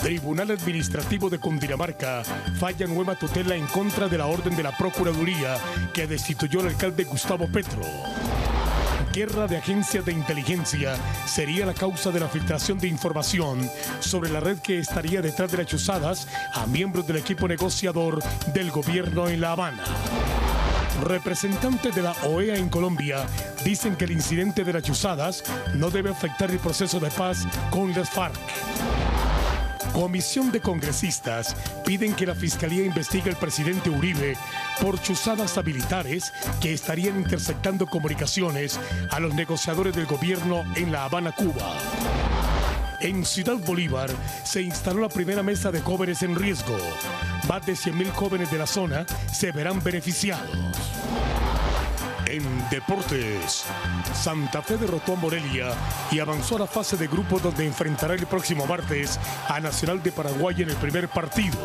Tribunal Administrativo de Cundinamarca falla nueva tutela en contra de la orden de la Procuraduría que destituyó al alcalde Gustavo Petro. Guerra de agencias de inteligencia sería la causa de la filtración de información sobre la red que estaría detrás de las chuzadas a miembros del equipo negociador del gobierno en La Habana. Representantes de la OEA en Colombia dicen que el incidente de las chuzadas no debe afectar el proceso de paz con las FARC. Comisión de congresistas piden que la Fiscalía investigue al presidente Uribe por chuzadas a militares que estarían interceptando comunicaciones a los negociadores del gobierno en La Habana, Cuba. En Ciudad Bolívar se instaló la primera mesa de jóvenes en riesgo. Más de 100.000 jóvenes de la zona se verán beneficiados. En deportes, Santa Fe derrotó a Morelia y avanzó a la fase de grupos donde enfrentará el próximo martes a Nacional de Paraguay en el primer partido.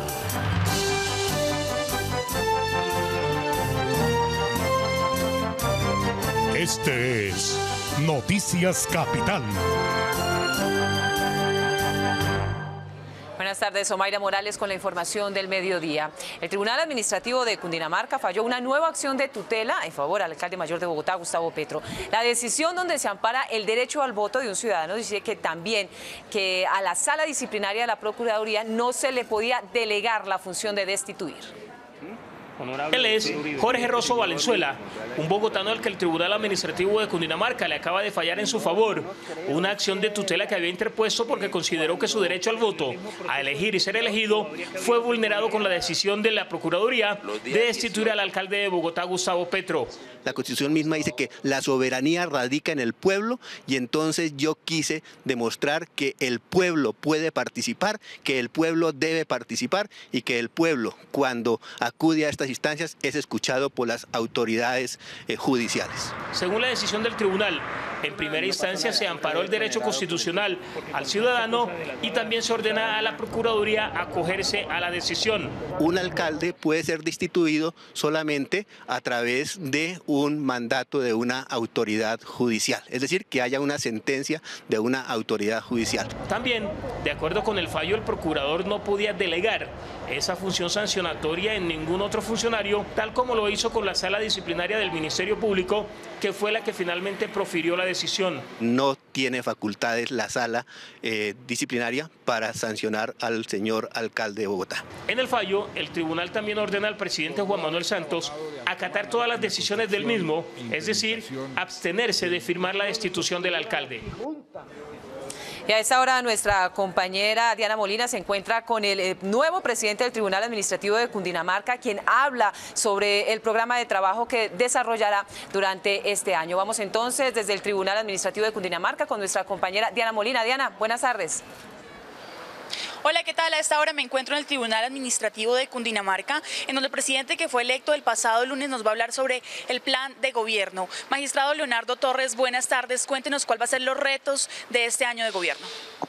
Este es Noticias Capital. Buenas tardes, Omaira Morales con la información del mediodía. El Tribunal Administrativo de Cundinamarca falló una nueva acción de tutela en favor al alcalde mayor de Bogotá, Gustavo Petro. La decisión donde se ampara el derecho al voto de un ciudadano dice que también que a la sala disciplinaria de la Procuraduría no se le podía delegar la función de destituir. Él es Jorge Rosso Valenzuela, un bogotano al que el Tribunal Administrativo de Cundinamarca le acaba de fallar en su favor una acción de tutela que había interpuesto porque consideró que su derecho al voto, a elegir y ser elegido, fue vulnerado con la decisión de la Procuraduría de destituir al alcalde de Bogotá, Gustavo Petro. La Constitución misma dice que la soberanía radica en el pueblo y entonces yo quise demostrar que el pueblo puede participar, que el pueblo debe participar y que el pueblo, cuando acude a estas instancias, es escuchado por las autoridades judiciales. Según la decisión del tribunal, en primera instancia se amparó el derecho constitucional al ciudadano y también se ordena a la Procuraduría acogerse a la decisión. Un alcalde puede ser destituido solamente a través de un mandato de una autoridad judicial, es decir, que haya una sentencia de una autoridad judicial. También, de acuerdo con el fallo, el procurador no podía delegar esa función sancionatoria en ningún otro funcionario, tal como lo hizo con la sala disciplinaria del Ministerio Público, que fue la que finalmente profirió la decisión. No tiene facultades la sala disciplinaria para sancionar al señor alcalde de Bogotá. En el fallo, el tribunal también ordena al presidente Juan Manuel Santos acatar todas las decisiones del mismo, es decir, abstenerse de firmar la destitución del alcalde. Y a esta hora nuestra compañera Diana Molina se encuentra con el nuevo presidente del Tribunal Administrativo de Cundinamarca, quien habla sobre el programa de trabajo que desarrollará durante este año. Vamos entonces desde el Tribunal Administrativo de Cundinamarca con nuestra compañera Diana Molina. Diana, buenas tardes. Hola, ¿qué tal? A esta hora me encuentro en el Tribunal Administrativo de Cundinamarca, en donde el presidente que fue electo el pasado lunes nos va a hablar sobre el plan de gobierno. Magistrado Leonardo Torres, buenas tardes. Cuéntenos cuál va a ser los retos de este año de gobierno.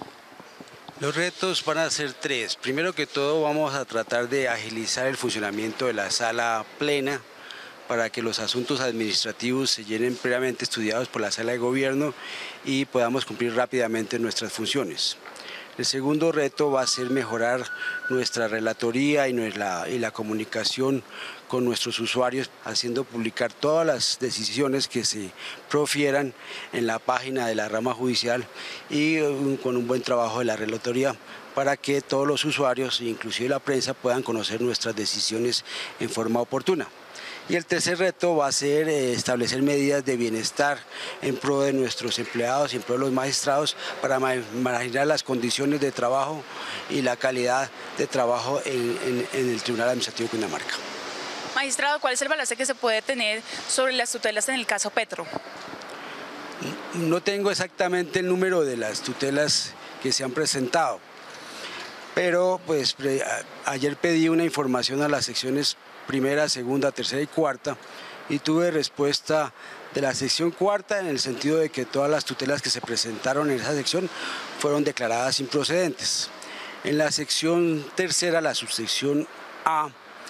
Los retos van a ser tres. Primero que todo, vamos a tratar de agilizar el funcionamiento de la sala plena para que los asuntos administrativos se llenen previamente estudiados por la sala de gobierno y podamos cumplir rápidamente nuestras funciones. El segundo reto va a ser mejorar nuestra relatoría y la comunicación con nuestros usuarios, haciendo publicar todas las decisiones que se profieran en la página de la rama judicial y con un buen trabajo de la relatoría para que todos los usuarios, inclusive la prensa, puedan conocer nuestras decisiones en forma oportuna. Y el tercer reto va a ser establecer medidas de bienestar en pro de nuestros empleados y en pro de los magistrados para mejorar las condiciones de trabajo y la calidad de trabajo en el Tribunal Administrativo de Cundinamarca. Magistrado, ¿cuál es el balance que se puede tener sobre las tutelas en el caso Petro? No tengo exactamente el número de las tutelas que se han presentado, pero pues ayer pedí una información a las secciones primera, segunda, tercera y cuarta y tuve respuesta de la sección cuarta en el sentido de que todas las tutelas que se presentaron en esa sección fueron declaradas improcedentes. En la sección tercera, la subsección A,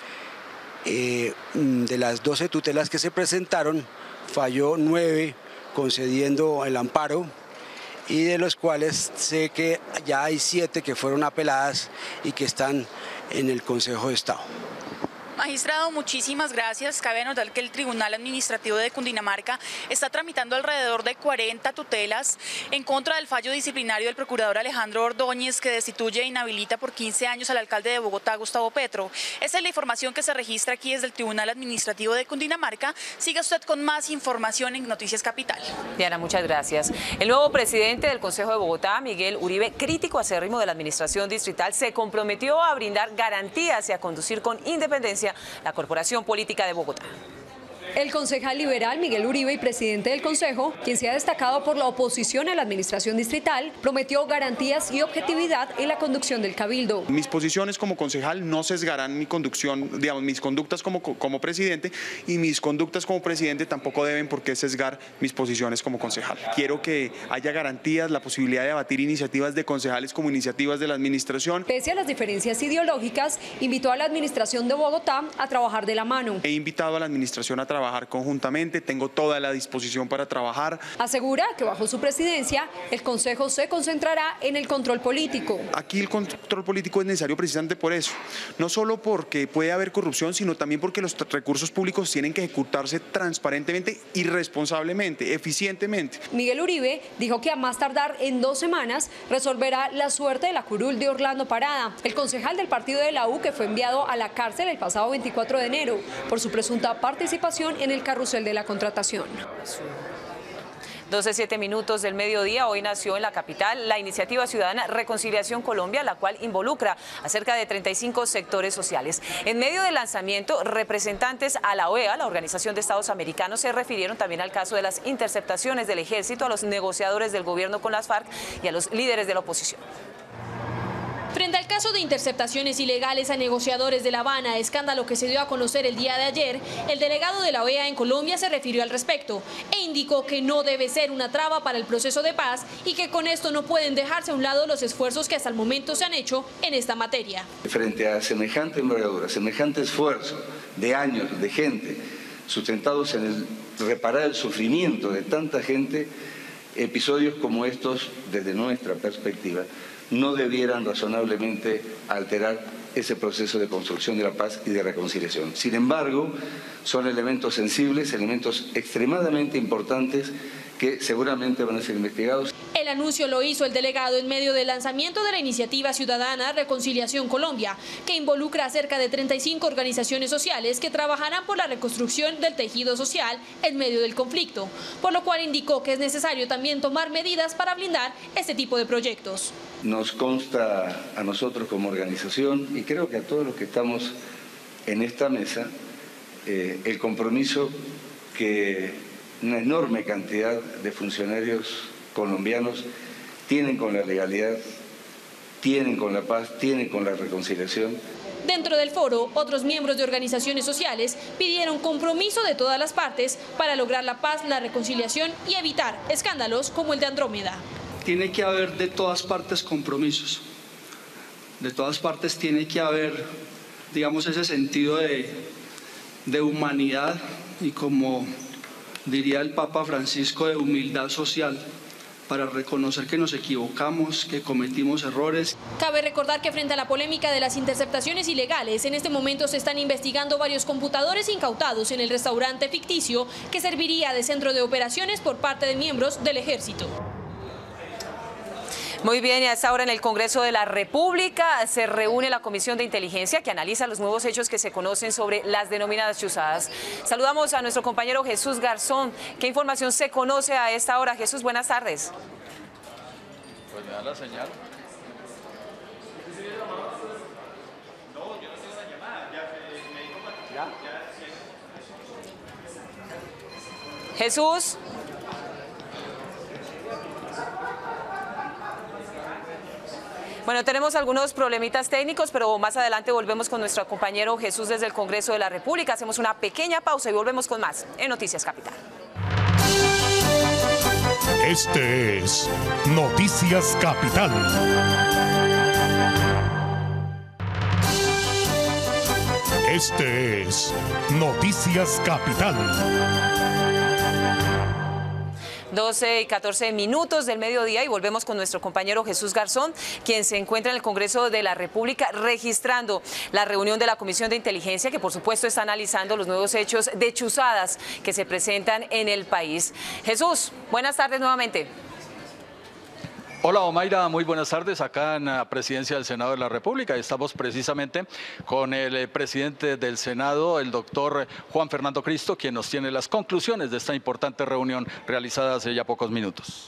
de las 12 tutelas que se presentaron, falló 9 concediendo el amparo y de los cuales sé que ya hay 7 que fueron apeladas y que están en el Consejo de Estado. Magistrado, muchísimas gracias. Cabe anotar que el Tribunal Administrativo de Cundinamarca está tramitando alrededor de 40 tutelas en contra del fallo disciplinario del procurador Alejandro Ordóñez, que destituye e inhabilita por 15 años al alcalde de Bogotá, Gustavo Petro. Esa es la información que se registra aquí desde el Tribunal Administrativo de Cundinamarca. Siga usted con más información en Noticias Capital. Diana, muchas gracias. El nuevo presidente del Consejo de Bogotá, Miguel Uribe, crítico acérrimo de la administración distrital, se comprometió a brindar garantías y a conducir con independencia la Corporación Política de Bogotá. El concejal liberal Miguel Uribe y presidente del Consejo, quien se ha destacado por la oposición a la administración distrital, prometió garantías y objetividad en la conducción del cabildo. Mis posiciones como concejal no sesgarán mi conducción, digamos, mis conductas como presidente, y mis conductas como presidente tampoco deben por qué sesgar mis posiciones como concejal. Quiero que haya garantías, la posibilidad de abatir iniciativas de concejales como iniciativas de la administración. Pese a las diferencias ideológicas, invitó a la administración de Bogotá a trabajar de la mano. He invitado a la administración a trabajar conjuntamente, tengo toda la disposición para trabajar. Asegura que bajo su presidencia el Consejo se concentrará en el control político. Aquí el control político es necesario precisamente por eso, no solo porque puede haber corrupción, sino también porque los recursos públicos tienen que ejecutarse transparentemente y responsablemente, eficientemente. Miguel Uribe dijo que a más tardar en 2 semanas resolverá la suerte de la curul de Orlando Parada, el concejal del partido de la U que fue enviado a la cárcel el pasado 24 de enero por su presunta participación en el carrusel de la contratación. 12:07 del mediodía, hoy nació en la capital la iniciativa ciudadana Reconciliación Colombia, la cual involucra a cerca de 35 sectores sociales. En medio del lanzamiento, representantes a la OEA, la Organización de Estados Americanos, se refirieron también al caso de las interceptaciones del ejército, a los negociadores del gobierno con las FARC y a los líderes de la oposición. Frente al caso de interceptaciones ilegales a negociadores de La Habana, escándalo que se dio a conocer el día de ayer, el delegado de la OEA en Colombia se refirió al respecto e indicó que no debe ser una traba para el proceso de paz y que con esto no pueden dejarse a un lado los esfuerzos que hasta el momento se han hecho en esta materia. Frente a semejante envergadura, semejante esfuerzo de años de gente sustentados en el reparar el sufrimiento de tanta gente, episodios como estos, desde nuestra perspectiva, no debieran razonablemente alterar ese proceso de construcción de la paz y de reconciliación. Sin embargo, son elementos sensibles, elementos extremadamente importantes que seguramente van a ser investigados. El anuncio lo hizo el delegado en medio del lanzamiento de la iniciativa ciudadana Reconciliación Colombia, que involucra a cerca de 35 organizaciones sociales que trabajarán por la reconstrucción del tejido social en medio del conflicto, por lo cual indicó que es necesario también tomar medidas para blindar este tipo de proyectos. Nos consta a nosotros como organización, y creo que a todos los que estamos en esta mesa, el compromiso que una enorme cantidad de funcionarios colombianos tienen con la legalidad, tienen con la paz, tienen con la reconciliación. Dentro del foro, otros miembros de organizaciones sociales pidieron compromiso de todas las partes para lograr la paz, la reconciliación y evitar escándalos como el de Andrómeda. Tiene que haber de todas partes compromisos, de todas partes tiene que haber, digamos, ese sentido de humanidad y, como diría el Papa Francisco, de humildad social, para reconocer que nos equivocamos, que cometimos errores. Cabe recordar que frente a la polémica de las interceptaciones ilegales, en este momento se están investigando varios computadores incautados en el restaurante ficticio que serviría de centro de operaciones por parte de miembros del ejército. Muy bien, y a esta hora en el Congreso de la República se reúne la Comisión de Inteligencia que analiza los nuevos hechos que se conocen sobre las denominadas chuzadas. Saludamos a nuestro compañero Jesús Garzón. ¿Qué información se conoce a esta hora? Jesús, buenas tardes. Pues me da la señal. Jesús. Bueno, tenemos algunos problemitas técnicos, pero más adelante volvemos con nuestro compañero Jesús desde el Congreso de la República. Hacemos una pequeña pausa y volvemos con más en Noticias Capital. Este es Noticias Capital. Este es Noticias Capital. 12:14 del mediodía y volvemos con nuestro compañero Jesús Garzón, quien se encuentra en el Congreso de la República registrando la reunión de la Comisión de Inteligencia, que por supuesto está analizando los nuevos hechos de chuzadas que se presentan en el país. Jesús, buenas tardes nuevamente. Hola Omaira, muy buenas tardes. Acá en la Presidencia del Senado de la República estamos precisamente con el presidente del Senado, el doctor Juan Fernando Cristo, quien nos tiene las conclusiones de esta importante reunión realizada hace ya pocos minutos.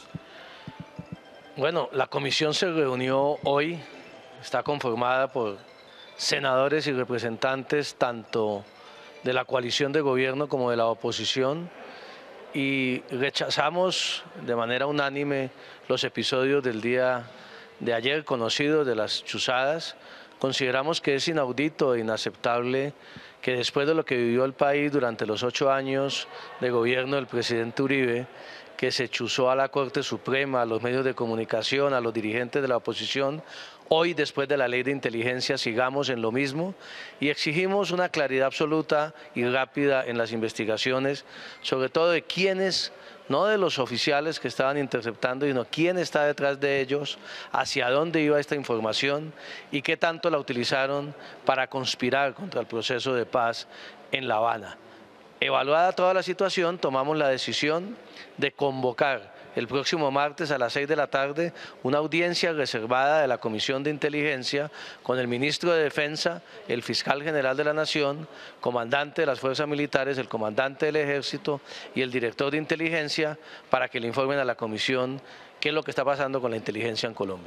Bueno, la comisión se reunió hoy, está conformada por senadores y representantes tanto de la coalición de gobierno como de la oposición, y rechazamos de manera unánime los episodios del día de ayer conocidos de las chuzadas. Consideramos que es inaudito e inaceptable que después de lo que vivió el país durante los 8 años de gobierno del presidente Uribe, que se chuzó a la Corte Suprema, a los medios de comunicación, a los dirigentes de la oposición, hoy, después de la ley de inteligencia, sigamos en lo mismo y exigimos una claridad absoluta y rápida en las investigaciones, sobre todo de quiénes, no de los oficiales que estaban interceptando, sino quién está detrás de ellos, hacia dónde iba esta información y qué tanto la utilizaron para conspirar contra el proceso de paz en La Habana. Evaluada toda la situación, tomamos la decisión de convocar el próximo martes a las 6 de la tarde una audiencia reservada de la Comisión de Inteligencia con el ministro de Defensa, el fiscal general de la Nación, comandante de las Fuerzas Militares, el comandante del Ejército y el director de Inteligencia para que le informen a la Comisión qué es lo que está pasando con la inteligencia en Colombia.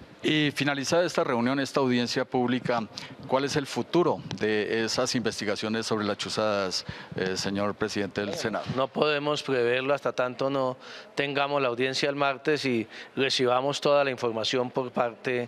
Y finalizada esta reunión, esta audiencia pública, ¿cuál es el futuro de esas investigaciones sobre las chuzadas, señor presidente del Senado? No podemos preverlo hasta tanto no tengamos la audiencia el martes y recibamos toda la información por parte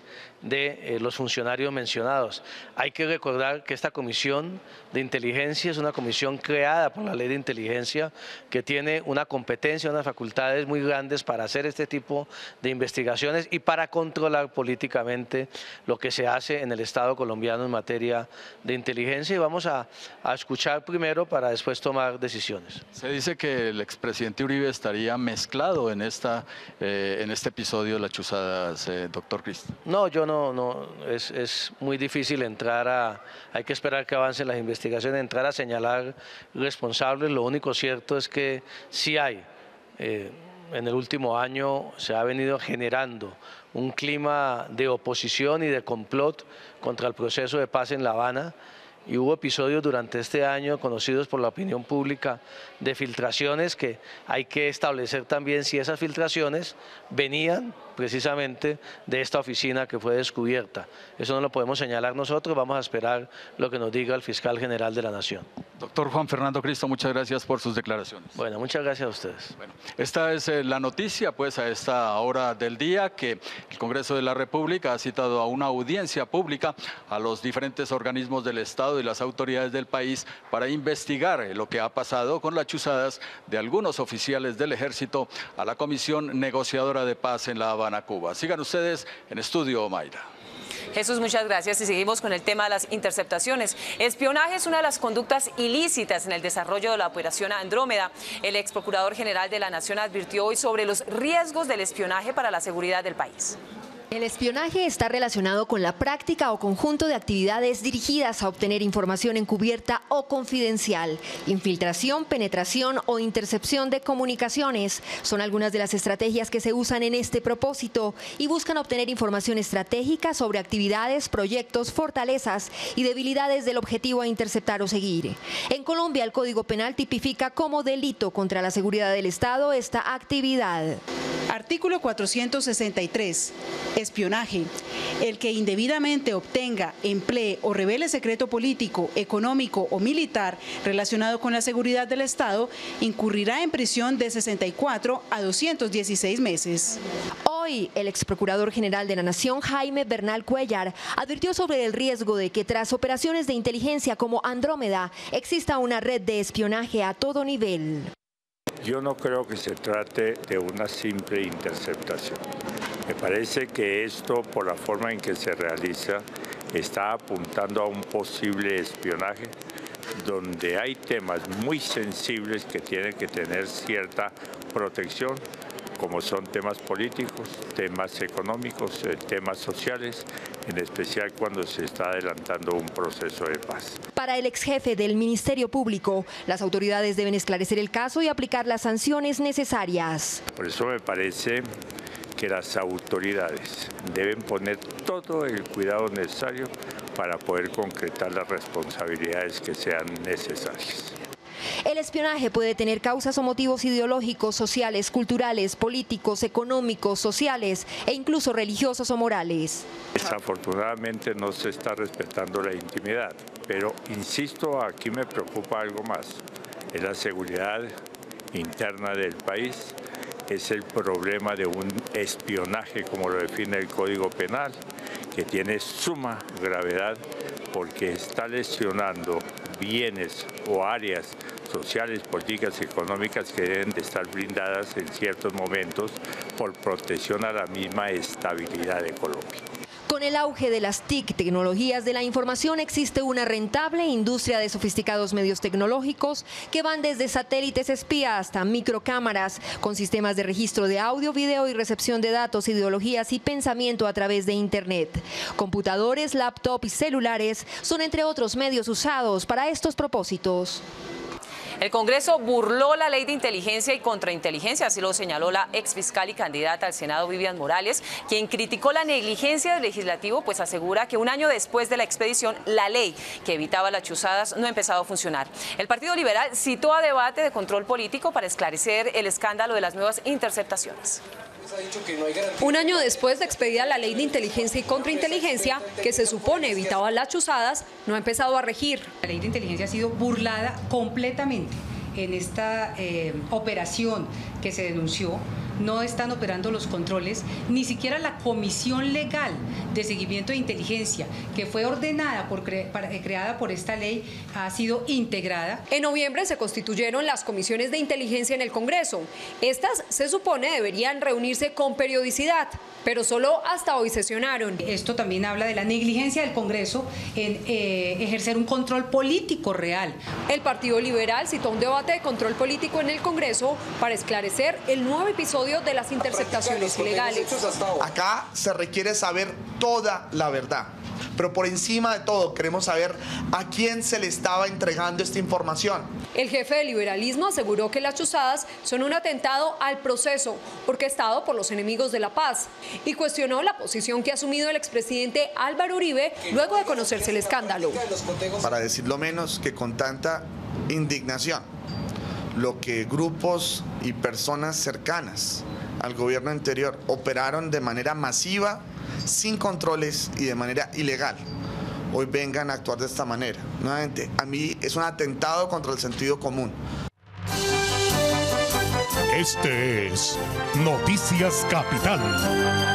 de los funcionarios mencionados. Hay que recordar que esta comisión de inteligencia es una comisión creada por la ley de inteligencia que tiene una competencia, unas facultades muy grandes para hacer este tipo de investigaciones y para controlar políticamente lo que se hace en el Estado colombiano en materia de inteligencia, y vamos a escuchar primero para después tomar decisiones. Se dice que el expresidente Uribe estaría mezclado en este episodio de las chuzadas, doctor Cristo. No, yo no, es muy difícil entrar hay que esperar que avancen las investigaciones, entrar a señalar responsables. Lo único cierto es que sí hay, en el último año se ha venido generando un clima de oposición y de complot contra el proceso de paz en La Habana, y hubo episodios durante este año conocidos por la opinión pública de filtraciones que hay que establecer también si esas filtraciones venían precisamente de esta oficina que fue descubierta. Eso no lo podemos señalar nosotros, vamos a esperar lo que nos diga el fiscal general de la Nación. Doctor Juan Fernando Cristo, muchas gracias por sus declaraciones. Bueno, muchas gracias a ustedes. Bueno, esta es la noticia, pues, a esta hora del día, que el Congreso de la República ha citado a una audiencia pública a los diferentes organismos del Estado y las autoridades del país para investigar lo que ha pasado con las chuzadas de algunos oficiales del Ejército a la Comisión Negociadora de Paz en La Habana, Cuba. Sigan ustedes en Estudio Omaira. Jesús, muchas gracias y seguimos con el tema de las interceptaciones. Espionaje es una de las conductas ilícitas en el desarrollo de la operación Andrómeda. El ex procurador general de la Nación advirtió hoy sobre los riesgos del espionaje para la seguridad del país. El espionaje está relacionado con la práctica o conjunto de actividades dirigidas a obtener información encubierta o confidencial. Infiltración, penetración o intercepción de comunicaciones son algunas de las estrategias que se usan en este propósito y buscan obtener información estratégica sobre actividades, proyectos, fortalezas y debilidades del objetivo a interceptar o seguir. En Colombia, el Código Penal tipifica como delito contra la seguridad del Estado esta actividad. Artículo 463. Espionaje. El que indebidamente obtenga, emplee o revele secreto político, económico o militar relacionado con la seguridad del Estado incurrirá en prisión de 64 a 216 meses. Hoy, el ex procurador general de la Nación, Jaime Bernal Cuellar, advirtió sobre el riesgo de que tras operaciones de inteligencia como Andrómeda exista una red de espionaje a todo nivel. Yo no creo que se trate de una simple interceptación. Me parece que esto, por la forma en que se realiza, está apuntando a un posible espionaje donde hay temas muy sensibles que tienen que tener cierta protección, como son temas políticos, temas económicos, temas sociales, en especial cuando se está adelantando un proceso de paz. Para el exjefe del Ministerio Público, las autoridades deben esclarecer el caso y aplicar las sanciones necesarias. Por eso me parece que las autoridades deben poner todo el cuidado necesario para poder concretar las responsabilidades que sean necesarias. El espionaje puede tener causas o motivos ideológicos, sociales, culturales, políticos, económicos, sociales e incluso religiosos o morales. Desafortunadamente no se está respetando la intimidad, pero insisto, aquí me preocupa algo más, es la seguridad interna del país, es el problema de un espionaje, como lo define el Código Penal, que tiene suma gravedad porque está lesionando bienes o áreas sociales, políticas y económicas que deben de estar blindadas en ciertos momentos por protección a la misma estabilidad de Colombia. Con el auge de las TIC, tecnologías de la información, existe una rentable industria de sofisticados medios tecnológicos que van desde satélites espía hasta microcámaras, con sistemas de registro de audio, video y recepción de datos, ideologías y pensamiento a través de Internet. Computadores, laptop y celulares son entre otros medios usados para estos propósitos. El Congreso burló la ley de inteligencia y contrainteligencia, así lo señaló la exfiscal y candidata al Senado Vivian Morales, quien criticó la negligencia del legislativo, pues asegura que un año después de la expedición, la ley que evitaba las chuzadas no ha empezado a funcionar. El Partido Liberal citó a debate de control político para esclarecer el escándalo de las nuevas interceptaciones. Un año después de expedida la ley de inteligencia y contrainteligencia, que se supone evitaba las chuzadas, no ha empezado a regir. La ley de inteligencia ha sido burlada completamente en esta operación que se denunció. No están operando los controles, ni siquiera la comisión legal de seguimiento de inteligencia, que fue ordenada, creada por esta ley, ha sido integrada. En noviembre se constituyeron las comisiones de inteligencia en el Congreso. Estas, se supone, deberían reunirse con periodicidad, pero solo hasta hoy sesionaron. Esto también habla de la negligencia del Congreso en ejercer un control político real. El Partido Liberal citó un debate de control político en el Congreso para esclarecer el nuevo episodio de las interceptaciones ilegales. Acá se requiere saber toda la verdad, pero por encima de todo queremos saber a quién se le estaba entregando esta información. El jefe del liberalismo aseguró que las chuzadas son un atentado al proceso orquestado por los enemigos de la paz y cuestionó la posición que ha asumido el expresidente Álvaro Uribe luego de conocerse el escándalo. Para decirlo menos que con tanta indignación, lo que grupos y personas cercanas al gobierno anterior operaron de manera masiva, sin controles y de manera ilegal, hoy vengan a actuar de esta manera. Nuevamente, a mí es un atentado contra el sentido común. Este es Noticias Capital.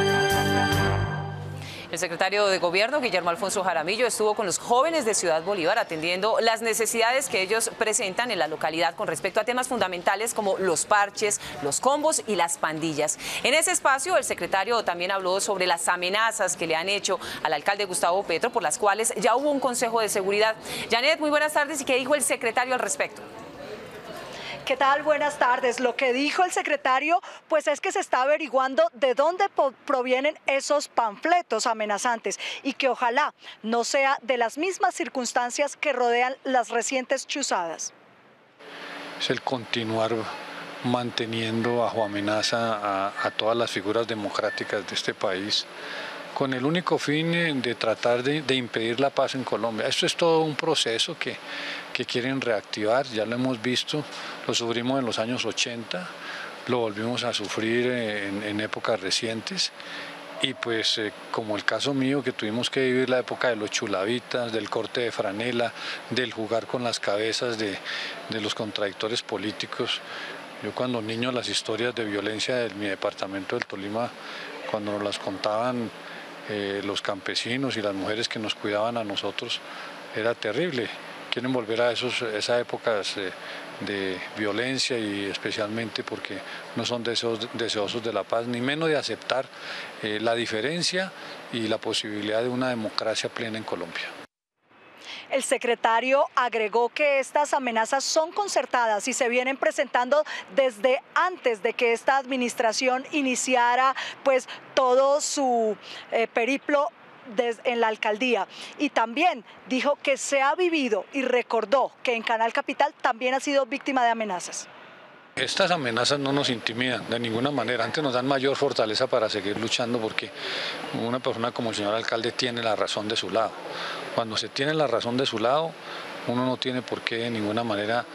El secretario de Gobierno, Guillermo Alfonso Jaramillo, estuvo con los jóvenes de Ciudad Bolívar atendiendo las necesidades que ellos presentan en la localidad con respecto a temas fundamentales como los parches, los combos y las pandillas. En ese espacio, el secretario también habló sobre las amenazas que le han hecho al alcalde Gustavo Petro, por las cuales ya hubo un consejo de seguridad. Janet, muy buenas tardes. ¿Y qué dijo el secretario al respecto? ¿Qué tal? Buenas tardes. Lo que dijo el secretario, pues es que se está averiguando de dónde provienen esos panfletos amenazantes y que ojalá no sea de las mismas circunstancias que rodean las recientes chuzadas. Es el continuar manteniendo bajo amenaza a todas las figuras democráticas de este país, con el único fin de tratar de impedir la paz en Colombia. Esto es todo un proceso que quieren reactivar, ya lo hemos visto, lo sufrimos en los años 80, lo volvimos a sufrir en épocas recientes y pues como el caso mío que tuvimos que vivir la época de los chulavitas, del corte de franela, del jugar con las cabezas de los contradictores políticos. Yo cuando niño las historias de violencia de mi departamento del Tolima, cuando nos las contaban los campesinos y las mujeres que nos cuidaban a nosotros, era terrible. Quieren volver a esas épocas de violencia y especialmente porque no son deseosos de la paz, ni menos de aceptar la diferencia y la posibilidad de una democracia plena en Colombia. El secretario agregó que estas amenazas son concertadas y se vienen presentando desde antes de que esta administración iniciara pues todo su periplo en la alcaldía. Y también dijo que se ha vivido y recordó que en Canal Capital también ha sido víctima de amenazas. Estas amenazas no nos intimidan de ninguna manera, antes nos dan mayor fortaleza para seguir luchando, porque una persona como el señor alcalde tiene la razón de su lado. Cuando se tiene la razón de su lado, uno no tiene por qué de ninguna manera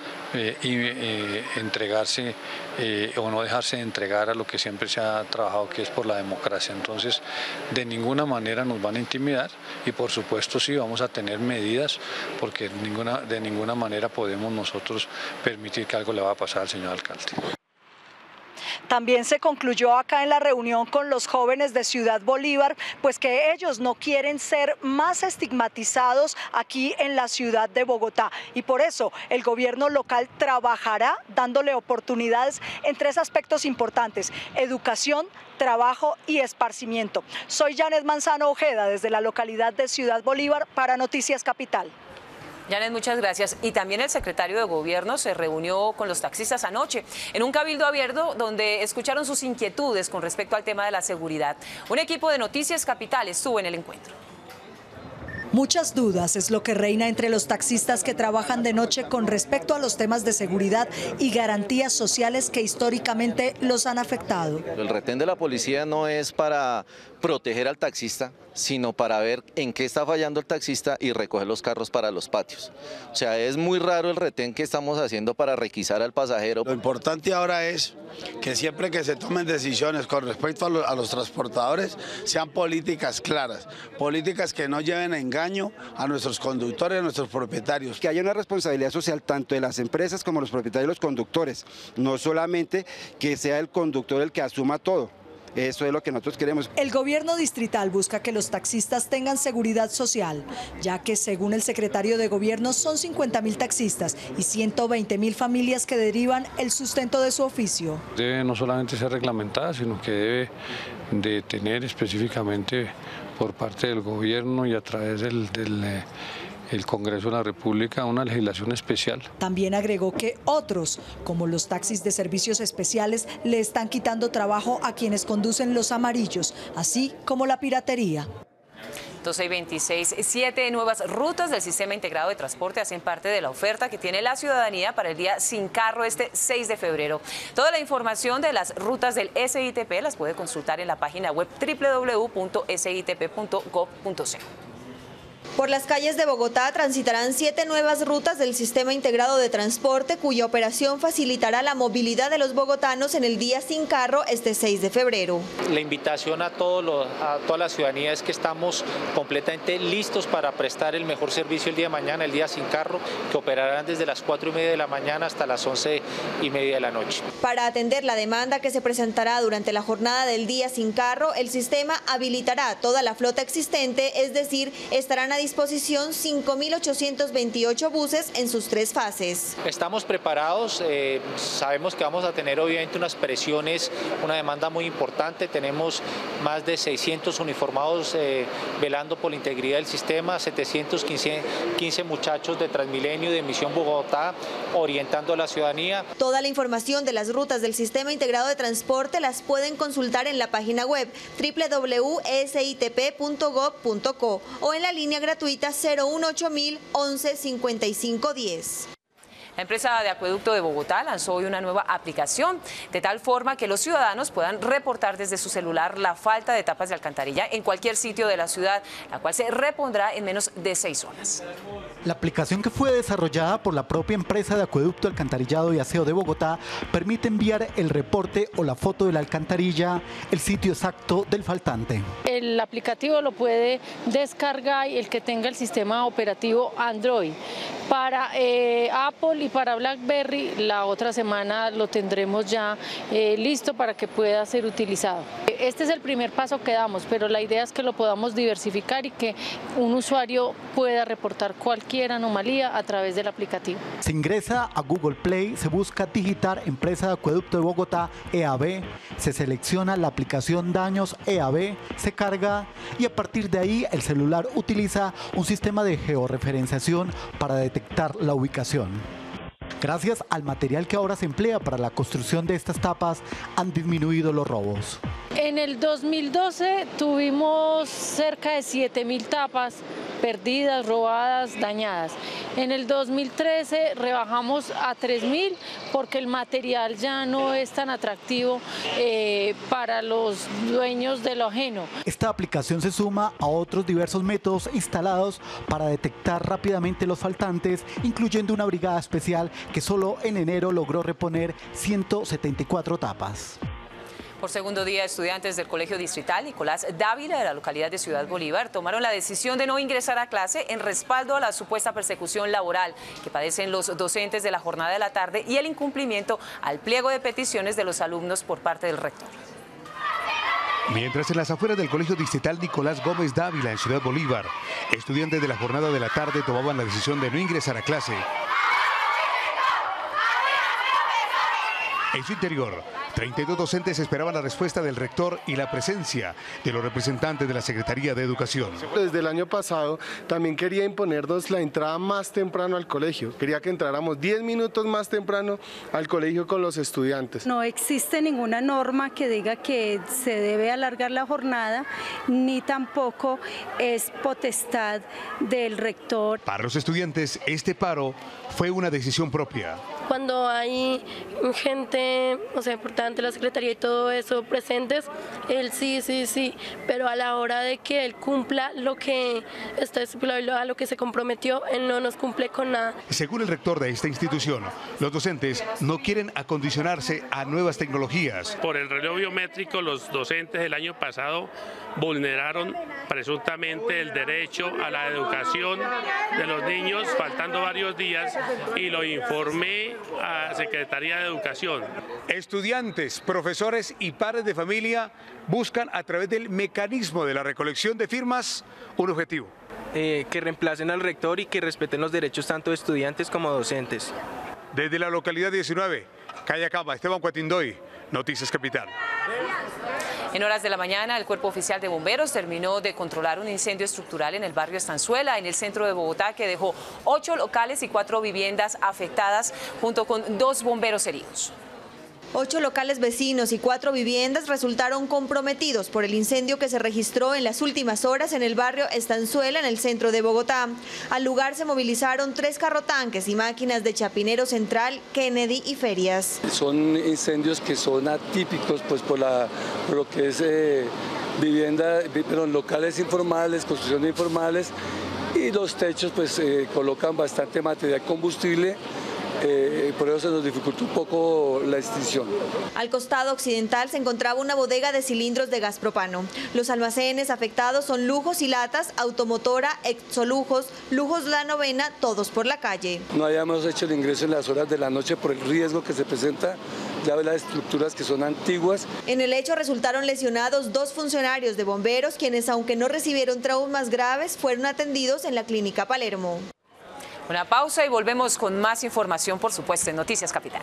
entregarse o no dejarse de entregar a lo que siempre se ha trabajado, que es por la democracia. Entonces, de ninguna manera nos van a intimidar y por supuesto sí vamos a tener medidas, porque de ninguna manera podemos nosotros permitir que algo le va a pasar al señor alcalde. También se concluyó acá en la reunión con los jóvenes de Ciudad Bolívar, pues que ellos no quieren ser más estigmatizados aquí en la ciudad de Bogotá. Y por eso el gobierno local trabajará dándole oportunidades en 3 aspectos importantes: educación, trabajo y esparcimiento. Soy Janet Manzano Ojeda desde la localidad de Ciudad Bolívar para Noticias Capital. Janet, muchas gracias. Y también el secretario de Gobierno se reunió con los taxistas anoche en un cabildo abierto donde escucharon sus inquietudes con respecto al tema de la seguridad. Un equipo de Noticias Capital estuvo en el encuentro. Muchas dudas es lo que reina entre los taxistas que trabajan de noche con respecto a los temas de seguridad y garantías sociales que históricamente los han afectado. El retén de la policía no es para proteger al taxista, sino para ver en qué está fallando el taxista y recoger los carros para los patios. O sea, es muy raro el retén que estamos haciendo para requisar al pasajero. Lo importante ahora es que siempre que se tomen decisiones con respecto a los transportadores, sean políticas claras, políticas que no lleven a engaño a nuestros conductores, a nuestros propietarios. Que haya una responsabilidad social tanto de las empresas como los propietarios y los conductores, no solamente que sea el conductor el que asuma todo. Eso es lo que nosotros queremos. El gobierno distrital busca que los taxistas tengan seguridad social, ya que según el secretario de Gobierno son 50.000 taxistas y 120.000 familias que derivan el sustento de su oficio. Debe no solamente ser reglamentada, sino que debe de tener específicamente por parte del gobierno y a través el Congreso de la República una legislación especial. También agregó que otros, como los taxis de servicios especiales, le están quitando trabajo a quienes conducen los amarillos, así como la piratería. 12:26, 7 nuevas rutas del Sistema Integrado de Transporte hacen parte de la oferta que tiene la ciudadanía para el día sin carro este 6 de febrero. Toda la información de las rutas del SITP las puede consultar en la página web www.sitp.gov.co. Por las calles de Bogotá transitarán 7 nuevas rutas del Sistema Integrado de Transporte, cuya operación facilitará la movilidad de los bogotanos en el día sin carro este 6 de febrero. La invitación a toda la ciudadanía es que estamos completamente listos para prestar el mejor servicio el día de mañana, el día sin carro, que operarán desde las 4:30 de la mañana hasta las 11:30 de la noche. Para atender la demanda que se presentará durante la jornada del día sin carro, el sistema habilitará toda la flota existente, es decir, estarán a disposición 5.828 buses en sus 3 fases. Estamos preparados, sabemos que vamos a tener obviamente unas presiones, una demanda muy importante, tenemos más de 600 uniformados velando por la integridad del sistema, 715 muchachos de Transmilenio y de Misión Bogotá orientando a la ciudadanía. Toda la información de las rutas del Sistema Integrado de Transporte las pueden consultar en la página web www.sitp.gov.co o en la línea gratuita 018.000 11 55 10. La empresa de acueducto de Bogotá lanzó hoy una nueva aplicación, de tal forma que los ciudadanos puedan reportar desde su celular la falta de tapas de alcantarilla en cualquier sitio de la ciudad, la cual se repondrá en menos de 6 horas. La aplicación, que fue desarrollada por la propia empresa de acueducto, alcantarillado y aseo de Bogotá, permite enviar el reporte o la foto de la alcantarilla, el sitio exacto del faltante. El aplicativo lo puede descargar el que tenga el sistema operativo Android. Para Apple y y para BlackBerry la otra semana lo tendremos ya listo para que pueda ser utilizado. Este es el primer paso que damos, pero la idea es que lo podamos diversificar y que un usuario pueda reportar cualquier anomalía a través del aplicativo. Se ingresa a Google Play, se busca digitar Empresa de Acueducto de Bogotá, EAB, se selecciona la aplicación Daños EAB, se carga y a partir de ahí el celular utiliza un sistema de georreferenciación para detectar la ubicación. Gracias al material que ahora se emplea para la construcción de estas tapas, han disminuido los robos. En el 2012 tuvimos cerca de 7.000 tapas perdidas, robadas, dañadas. En el 2013 rebajamos a 3.000 porque el material ya no es tan atractivo para los dueños de lo ajeno. Esta aplicación se suma a otros diversos métodos instalados para detectar rápidamente los faltantes, incluyendo una brigada especial que solo en enero logró reponer 174 tapas. Por segundo día, estudiantes del Colegio Distrital Nicolás Dávila de la localidad de Ciudad Bolívar tomaron la decisión de no ingresar a clase en respaldo a la supuesta persecución laboral que padecen los docentes de la jornada de la tarde y el incumplimiento al pliego de peticiones de los alumnos por parte del rector. Mientras en las afueras del Colegio Distrital Nicolás Gómez Dávila en Ciudad Bolívar, estudiantes de la jornada de la tarde tomaban la decisión de no ingresar a clase. En su interior, 32 docentes esperaban la respuesta del rector y la presencia de los representantes de la Secretaría de Educación. Desde el año pasado también quería imponernos la entrada más temprano al colegio. Quería que entráramos 10 minutos más temprano al colegio con los estudiantes. No existe ninguna norma que diga que se debe alargar la jornada, ni tampoco es potestad del rector. Para los estudiantes, este paro fue una decisión propia. Cuando hay gente, o sea, importante, la Secretaría y todo eso presentes, él sí, pero a la hora de que él cumpla lo que está estipulado, a lo que se comprometió, él no nos cumple con nada. Según el rector de esta institución, los docentes no quieren acondicionarse a nuevas tecnologías. Por el reloj biométrico, los docentes el año pasado vulneraron presuntamente el derecho a la educación de los niños, faltando varios días, y lo informé a Secretaría de Educación. Estudiantes, profesores y padres de familia buscan a través del mecanismo de la recolección de firmas un objetivo. Que reemplacen al rector y que respeten los derechos tanto de estudiantes como docentes. Desde la localidad 19, Cayacamba, Esteban Cuatindoy, Noticias Capital. En horas de la mañana, el Cuerpo Oficial de Bomberos terminó de controlar un incendio estructural en el barrio Estanzuela, en el centro de Bogotá, que dejó 8 locales y 4 viviendas afectadas, junto con 2 bomberos heridos. 8 locales vecinos y 4 viviendas resultaron comprometidos por el incendio que se registró en las últimas horas en el barrio Estanzuela, en el centro de Bogotá. Al lugar se movilizaron 3 carrotanques y máquinas de Chapinero Central, Kennedy y Ferias. Son incendios que son atípicos pues por lo que es locales informales, construcción de informales, y los techos pues colocan bastante material combustible. Por eso se nos dificultó un poco la extinción. Al costado occidental se encontraba una bodega de cilindros de gas propano. Los almacenes afectados son Lujos y Latas, Automotora, Exolujos, Lujos La Novena, todos por la calle. No hayamos hecho el ingreso en las horas de la noche por el riesgo que se presenta. Ya ve las estructuras que son antiguas. En el hecho resultaron lesionados 2 funcionarios de bomberos, quienes, aunque no recibieron traumas graves, fueron atendidos en la clínica Palermo. Una pausa y volvemos con más información, por supuesto, en Noticias Capital.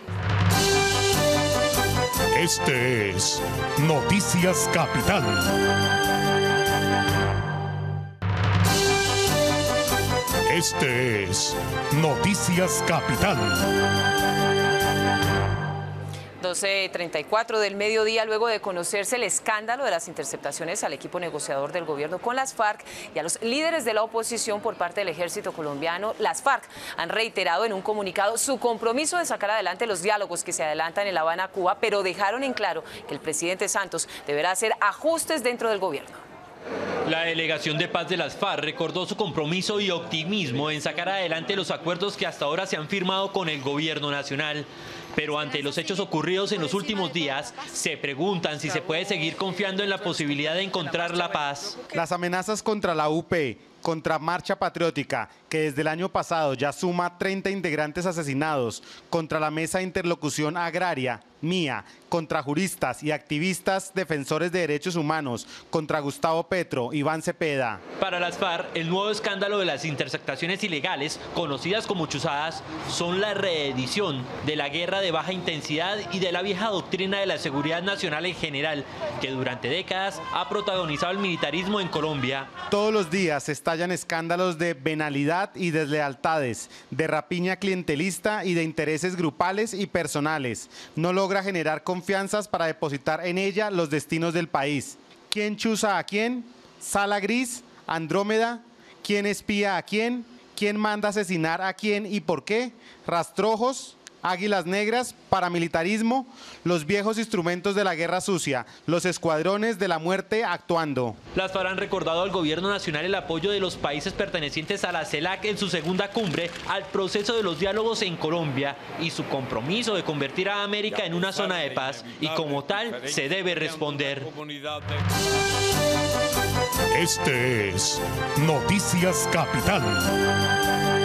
Este es Noticias Capital. Este es Noticias Capital. 12:34 del mediodía, luego de conocerse el escándalo de las interceptaciones al equipo negociador del gobierno con las FARC y a los líderes de la oposición por parte del ejército colombiano, las FARC han reiterado en un comunicado su compromiso de sacar adelante los diálogos que se adelantan en La Habana, Cuba, pero dejaron en claro que el presidente Santos deberá hacer ajustes dentro del gobierno. La delegación de paz de las FARC recordó su compromiso y optimismo en sacar adelante los acuerdos que hasta ahora se han firmado con el gobierno nacional. Pero ante los hechos ocurridos en los últimos días, se preguntan si se puede seguir confiando en la posibilidad de encontrar la paz. Las amenazas contra la UP, contra Marcha Patriótica, que desde el año pasado ya suma 30 integrantes asesinados, contra la Mesa de Interlocución Agraria, MIA, contra juristas y activistas defensores de derechos humanos, contra Gustavo Petro, Iván Cepeda. Para las FARC, el nuevo escándalo de las intersectaciones ilegales, conocidas como chuzadas, son la reedición de la guerra de baja intensidad y de la vieja doctrina de la seguridad nacional en general, que durante décadas ha protagonizado el militarismo en Colombia. Todos los días estallan escándalos de venalidad y deslealtades, de rapiña clientelista y de intereses grupales y personales. No logra generar confianzas para depositar en ella los destinos del país. ¿Quién chuza a quién? ¿Sala gris? ¿Andrómeda? ¿Quién espía a quién? ¿Quién manda asesinar a quién y por qué? ¿Rastrojos? Águilas negras, paramilitarismo, los viejos instrumentos de la guerra sucia, los escuadrones de la muerte actuando. Las FARC han recordado al gobierno nacional el apoyo de los países pertenecientes a la CELAC en su segunda cumbre al proceso de los diálogos en Colombia y su compromiso de convertir a América en una zona de paz, y como tal se debe responder. Este es Noticias Capital.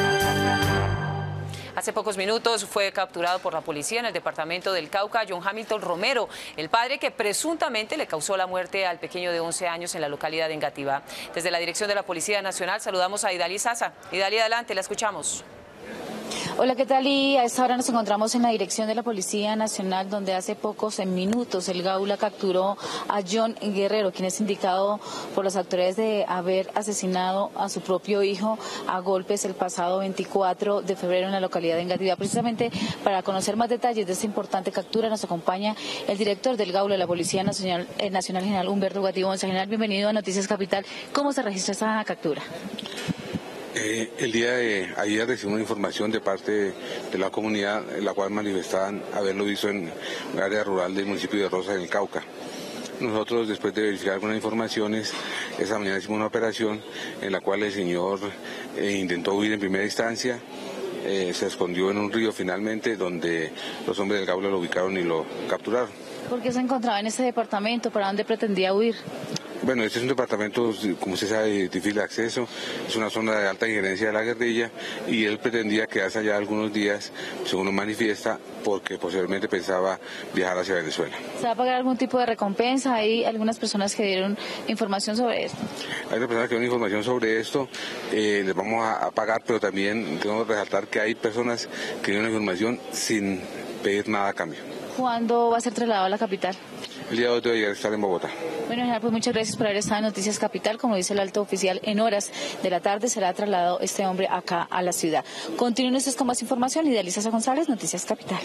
Hace pocos minutos fue capturado por la policía en el departamento del Cauca John Hamilton Romero, el padre que presuntamente le causó la muerte al pequeño de 11 años en la localidad de Engativá. Desde la dirección de la Policía Nacional saludamos a Idalí Sasa. Idalí, adelante, la escuchamos. Hola, ¿qué tal? Y a esta hora nos encontramos en la dirección de la Policía Nacional, donde hace pocos minutos el Gaula capturó a John Guerrero, quien es indicado por las autoridades de haber asesinado a su propio hijo a golpes el pasado 24 de febrero en la localidad de Engativá. Precisamente para conocer más detalles de esta importante captura nos acompaña el director del Gaula de la Policía Nacional, General Humberto Gatibonza. General, bienvenido a Noticias Capital. ¿Cómo se registra esta captura? El día de ayer recibimos una información de parte de la comunidad, en la cual manifestaban haberlo visto en un área rural del municipio de Rosas, en el Cauca. Nosotros, después de verificar algunas informaciones, esa mañana hicimos una operación en la cual el señor intentó huir en primera instancia, se escondió en un río finalmente, donde los hombres del Gaula lo ubicaron y lo capturaron. ¿Por qué se encontraba en este departamento? ¿Para dónde pretendía huir? Bueno, este es un departamento, como usted sabe, de difícil acceso, es una zona de alta injerencia de la guerrilla, y él pretendía quedarse allá algunos días, según nos manifiesta, porque posiblemente pensaba viajar hacia Venezuela. ¿Se va a pagar algún tipo de recompensa? Hay algunas personas que dieron información sobre esto. Hay una persona que dio información sobre esto, les vamos a pagar, pero también tengo que resaltar que hay personas que dieron información sin pedir nada a cambio. ¿Cuándo va a ser trasladado a la capital? El día de hoy debe llegar a estar en Bogotá. Bueno, general, pues muchas gracias por haber estado en Noticias Capital. Como dice el alto oficial, en horas de la tarde será trasladado este hombre acá a la ciudad. Continúen ustedes con más información. Idalí Sasa González, Noticias Capital.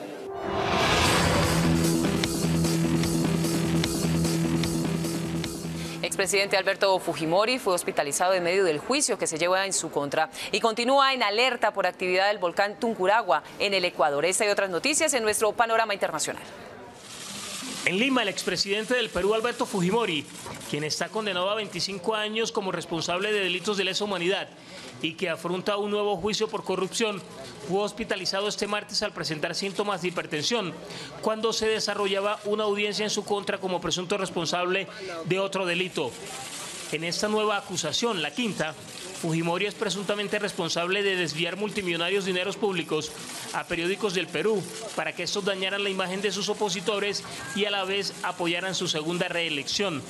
Expresidente Alberto Fujimori fue hospitalizado en medio del juicio que se lleva en su contra y continúa en alerta por actividad del volcán Tungurahua en el Ecuador. Esta y otras noticias en nuestro panorama internacional. En Lima, el expresidente del Perú, Alberto Fujimori, quien está condenado a 25 años como responsable de delitos de lesa humanidad y que afronta un nuevo juicio por corrupción, fue hospitalizado este martes al presentar síntomas de hipertensión, cuando se desarrollaba una audiencia en su contra como presunto responsable de otro delito. En esta nueva acusación, la quinta, Fujimori es presuntamente responsable de desviar multimillonarios dineros públicos a periódicos del Perú para que estos dañaran la imagen de sus opositores y a la vez apoyaran su segunda reelección.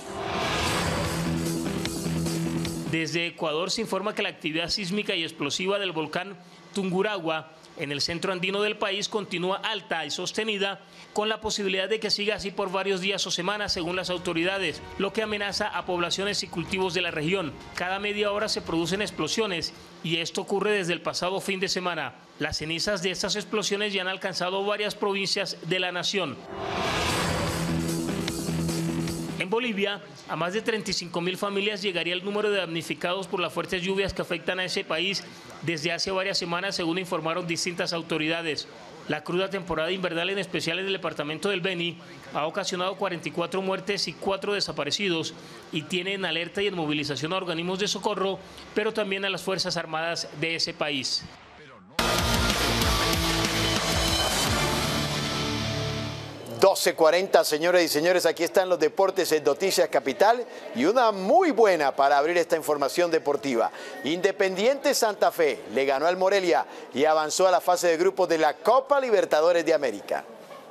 Desde Ecuador se informa que la actividad sísmica y explosiva del volcán Tungurahua en el centro andino del país continúa alta y sostenida, con la posibilidad de que siga así por varios días o semanas según las autoridades, lo que amenaza a poblaciones y cultivos de la región. Cada media hora se producen explosiones y esto ocurre desde el pasado fin de semana. Las cenizas de estas explosiones ya han alcanzado varias provincias de la nación. En Bolivia, a más de 35.000 familias llegaría el número de damnificados por las fuertes lluvias que afectan a ese país desde hace varias semanas, según informaron distintas autoridades. La cruda temporada invernal, en especial en el departamento del Beni, ha ocasionado 44 muertes y 4 desaparecidos y tiene en alerta y en movilización a organismos de socorro, pero también a las Fuerzas Armadas de ese país. 12:40, señores y señores, aquí están los deportes en Noticias Capital y una muy buena para abrir esta información deportiva. Independiente Santa Fe le ganó al Morelia y avanzó a la fase de grupos de la Copa Libertadores de América.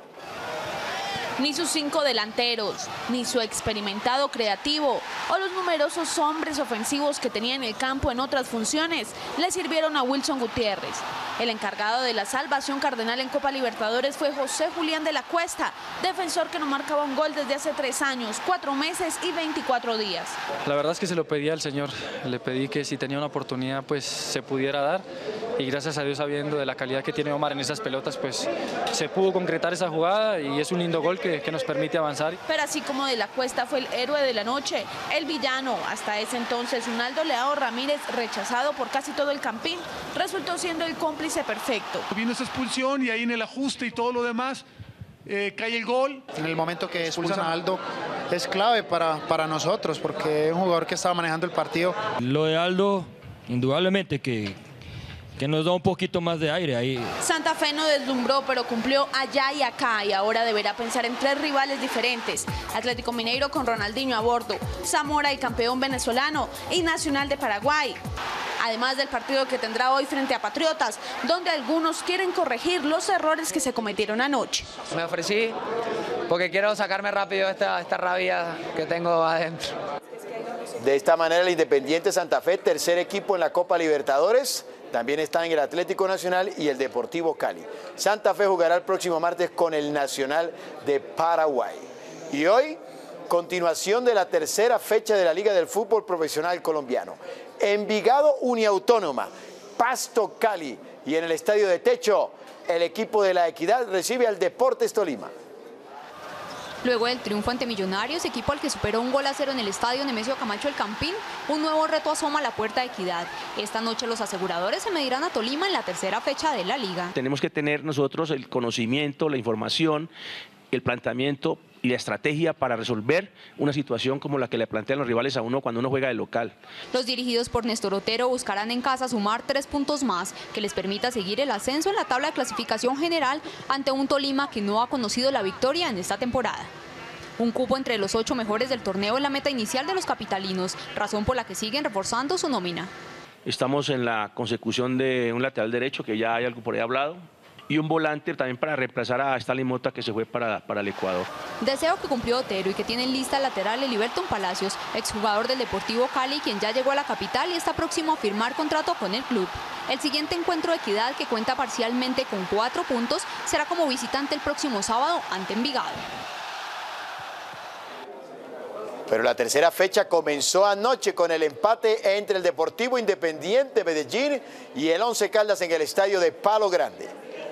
Ni sus 5 delanteros, ni su experimentado creativo o los numerosos hombres ofensivos que tenía en el campo en otras funciones le sirvieron a Wilson Gutiérrez. El encargado de la salvación cardenal en Copa Libertadores fue José Julián de la Cuesta, defensor que no marcaba un gol desde hace 3 años, 4 meses y 24 días. La verdad es que se lo pedí al Señor, le pedí que si tenía una oportunidad pues se pudiera dar y gracias a Dios, sabiendo de la calidad que tiene Omar en esas pelotas, pues se pudo concretar esa jugada y es un lindo gol que nos permite avanzar. Pero así como de la Cuesta fue el héroe de la noche, el villano, hasta ese entonces Unaldo Leao Ramírez, rechazado por casi todo el Campín, resultó siendo el cómplice perfecto. Vino esa expulsión y ahí en el ajuste y todo lo demás cae el gol. En el momento que expulsan a Aldo es clave para nosotros porque es un jugador que estaba manejando el partido. Lo de Aldo, indudablemente que nos da un poquito más de aire ahí. Santa Fe no deslumbró, pero cumplió allá y acá y ahora deberá pensar en 3 rivales diferentes. Atlético Mineiro con Ronaldinho a bordo, Zamora, el campeón venezolano, y Nacional de Paraguay. Además del partido que tendrá hoy frente a Patriotas, donde algunos quieren corregir los errores que se cometieron anoche. Me ofrecí porque quiero sacarme rápido esta rabia que tengo adentro. De esta manera el Independiente Santa Fe, tercer equipo en la Copa Libertadores, también están en el Atlético Nacional y el Deportivo Cali. Santa Fe jugará el próximo martes con el Nacional de Paraguay. Y hoy, continuación de la tercera fecha de la Liga del Fútbol Profesional Colombiano. Envigado Uniautónoma, Pasto Cali y en el Estadio de Techo, el equipo de La Equidad recibe al Deportes Tolima. Luego del triunfo ante Millonarios, equipo al que superó 1-0 en el estadio Nemesio Camacho El Campín, un nuevo reto asoma a la puerta de Equidad. Esta noche los aseguradores se medirán a Tolima en la tercera fecha de la liga. Tenemos que tener nosotros el conocimiento, la información, el planteamiento y la estrategia para resolver una situación como la que le plantean los rivales a uno cuando uno juega de local. Los dirigidos por Néstor Otero buscarán en casa sumar 3 puntos más que les permita seguir el ascenso en la tabla de clasificación general ante un Tolima que no ha conocido la victoria en esta temporada. Un cupo entre los 8 mejores del torneo es la meta inicial de los capitalinos, razón por la que siguen reforzando su nómina. Estamos en la consecución de un lateral derecho, que ya hay algo por ahí hablado, y un volante también para reemplazar a Stanley Mota, que se fue para el Ecuador. Deseo que cumplió Otero y que tiene en lista lateral Eliberton Palacios, exjugador del Deportivo Cali, quien ya llegó a la capital y está próximo a firmar contrato con el club. El siguiente encuentro de Equidad, que cuenta parcialmente con 4 puntos, será como visitante el próximo sábado ante Envigado. Pero la tercera fecha comenzó anoche con el empate entre el Deportivo Independiente Medellín y el Once Caldas en el estadio de Palo Grande.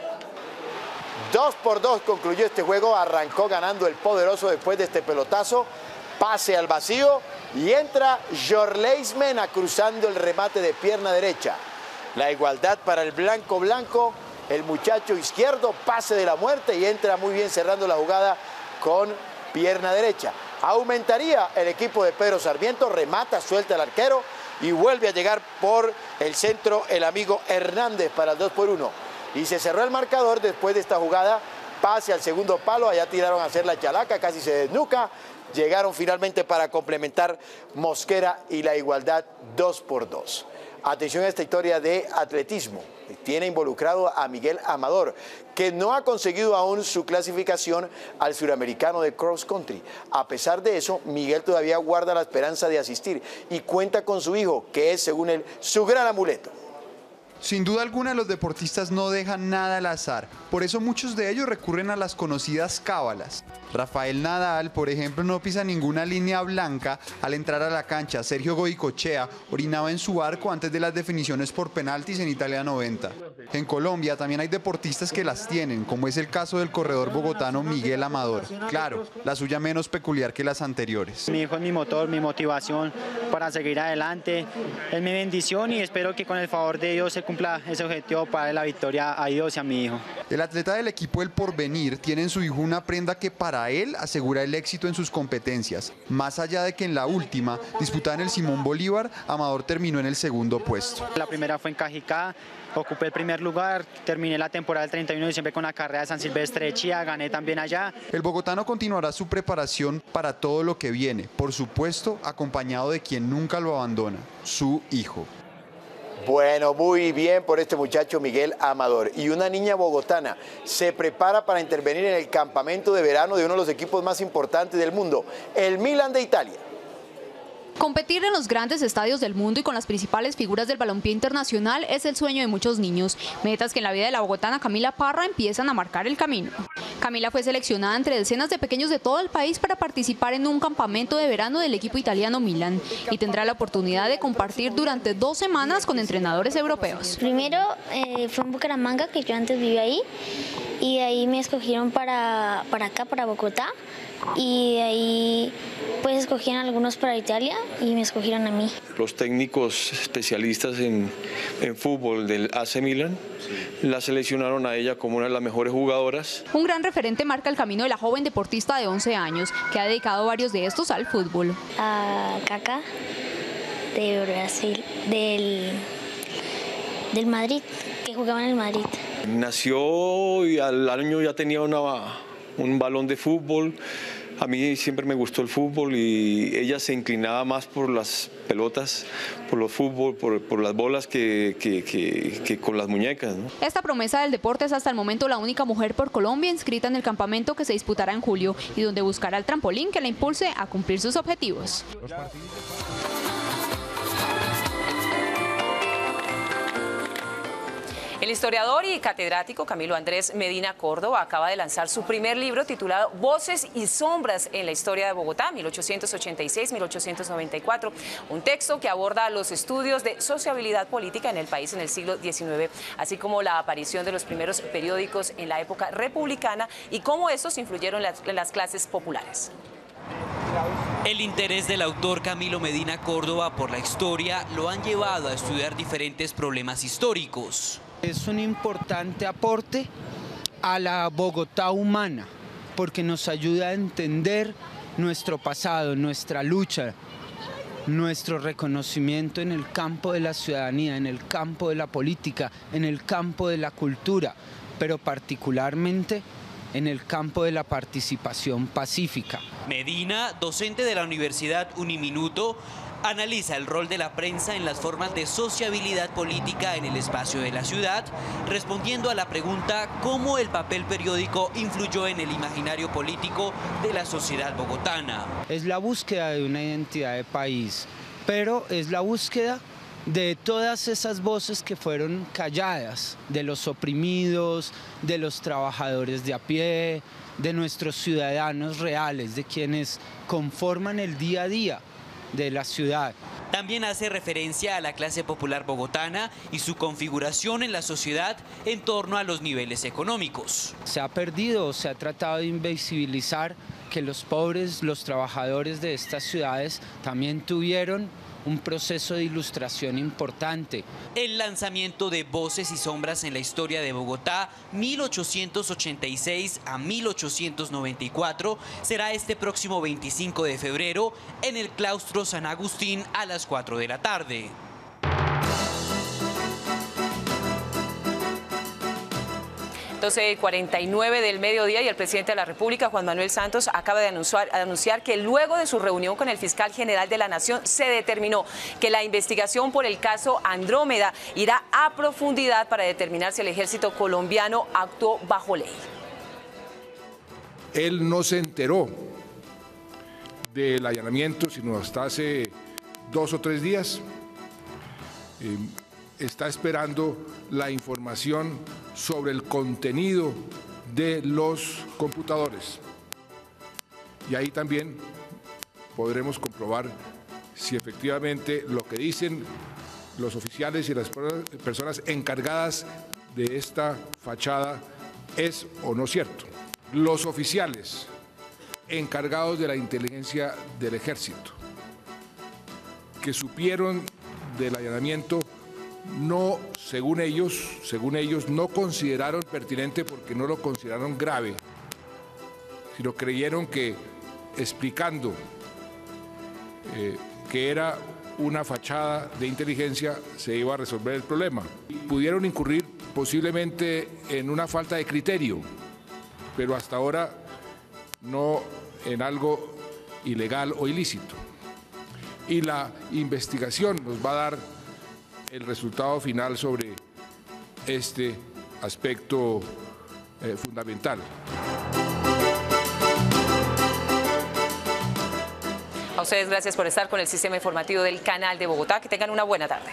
2-2 concluyó este juego, arrancó ganando el poderoso después de este pelotazo, pase al vacío y entra Jorleis Mena cruzando el remate de pierna derecha. La igualdad para el blanco, el muchacho izquierdo, pase de la muerte y entra muy bien cerrando la jugada con pierna derecha. Aumentaría el equipo de Pedro Sarmiento, remata, suelta el arquero y vuelve a llegar por el centro el amigo Hernández para el 2-1. Y se cerró el marcador después de esta jugada, pase al segundo palo, allá tiraron a hacer la chalaca, casi se desnuca, llegaron finalmente para complementar Mosquera y la igualdad 2-2. Atención a esta historia de atletismo, tiene involucrado a Miguel Amador, que no ha conseguido aún su clasificación al suramericano de cross country. A pesar de eso, Miguel todavía guarda la esperanza de asistir y cuenta con su hijo, que es, según él, su gran amuleto. Sin duda alguna, los deportistas no dejan nada al azar, por eso muchos de ellos recurren a las conocidas cábalas. Rafael Nadal, por ejemplo, no pisa ninguna línea blanca al entrar a la cancha. Sergio Goicoechea orinaba en su arco antes de las definiciones por penaltis en Italia 90. En Colombia también hay deportistas que las tienen, como es el caso del corredor bogotano Miguel Amador. Claro, la suya menos peculiar que las anteriores. Mi hijo es mi motor, mi motivación para seguir adelante, es mi bendición y espero que con el favor de Dios se cumpla ese objetivo para darle la victoria a Dios y a mi hijo. El atleta del equipo El Porvenir tiene en su hijo una prenda que para él asegura el éxito en sus competencias. Más allá de que en la última, disputada en el Simón Bolívar, Amador terminó en el segundo puesto. La primera fue en Cajicá, ocupé el primer lugar, terminé la temporada del 31 de diciembre con la carrera de San Silvestre de Chía, gané también allá. El bogotano continuará su preparación para todo lo que viene, por supuesto acompañado de quien nunca lo abandona, su hijo. Bueno, muy bien por este muchacho Miguel Amador. Y una niña bogotana se prepara para intervenir en el campamento de verano de uno de los equipos más importantes del mundo, el Milan de Italia. Competir en los grandes estadios del mundo y con las principales figuras del balompié internacional es el sueño de muchos niños, metas que en la vida de la bogotana Camila Parra empiezan a marcar el camino. Camila fue seleccionada entre decenas de pequeños de todo el país para participar en un campamento de verano del equipo italiano Milan y tendrá la oportunidad de compartir durante 2 semanas con entrenadores europeos. Primero fue en Bucaramanga, que yo antes vivía ahí, y de ahí me escogieron para acá, para Bogotá, y de ahí pues escogieron algunos para Italia y me escogieron a mí. Los técnicos especialistas en fútbol del AC Milan la seleccionaron a ella como una de las mejores jugadoras. Un gran referente marca el camino de la joven deportista de 11 años, que ha dedicado varios de estos al fútbol. A Kaká, de Brasil, del Madrid, que jugaba en el Madrid. Nació y al año ya tenía un balón de fútbol. A mí siempre me gustó el fútbol y ella se inclinaba más por las pelotas, por los fútbol, por las bolas que con las muñecas, ¿no? Esta promesa del deporte es hasta el momento la única mujer por Colombia inscrita en el campamento que se disputará en julio y donde buscará el trampolín que la impulse a cumplir sus objetivos. El historiador y catedrático Camilo Andrés Medina Córdoba acaba de lanzar su primer libro titulado Voces y Sombras en la Historia de Bogotá, 1886-1894, un texto que aborda los estudios de sociabilidad política en el país en el siglo XIX, así como la aparición de los primeros periódicos en la época republicana y cómo estos influyeron en las clases populares. El interés del autor Camilo Medina Córdoba por la historia lo han llevado a estudiar diferentes problemas históricos. Es un importante aporte a la Bogotá humana, porque nos ayuda a entender nuestro pasado, nuestra lucha, nuestro reconocimiento en el campo de la ciudadanía, en el campo de la política, en el campo de la cultura, pero particularmente en el campo de la participación pacífica. Medina, docente de la Universidad Uniminuto, analiza el rol de la prensa en las formas de sociabilidad política en el espacio de la ciudad, respondiendo a la pregunta cómo el papel periódico influyó en el imaginario político de la sociedad bogotana. Es la búsqueda de una identidad de país, pero es la búsqueda de todas esas voces que fueron calladas, de los oprimidos, de los trabajadores de a pie, de nuestros ciudadanos reales, de quienes conforman el día a día de la ciudad. También hace referencia a la clase popular bogotana y su configuración en la sociedad en torno a los niveles económicos. Se ha perdido, se ha tratado de invisibilizar que los pobres, los trabajadores de estas ciudades también tuvieron un proceso de ilustración importante. El lanzamiento de Voces y Sombras en la Historia de Bogotá, 1886 a 1894, será este próximo 25 de febrero en el Claustro San Agustín a las 4 de la tarde. 12:49 del mediodía y el presidente de la República, Juan Manuel Santos, acaba de anunciar que luego de su reunión con el fiscal general de la Nación se determinó que la investigación por el caso Andrómeda irá a profundidad para determinar si el ejército colombiano actuó bajo ley. Él no se enteró del allanamiento sino hasta hace 2 o 3 días. Está esperando la información sobre el contenido de los computadores. Y ahí también podremos comprobar si efectivamente lo que dicen los oficiales y las personas encargadas de esta fachada es o no cierto. Los oficiales encargados de la inteligencia del ejército que supieron del allanamiento no, según ellos, no consideraron pertinente porque no lo consideraron grave, sino creyeron que explicando que era una fachada de inteligencia se iba a resolver el problema. Pudieron incurrir posiblemente en una falta de criterio, pero hasta ahora no en algo ilegal o ilícito. Y la investigación nos va a dar el resultado final sobre este aspecto fundamental. A ustedes gracias por estar con el sistema informativo del Canal de Bogotá. Que tengan una buena tarde.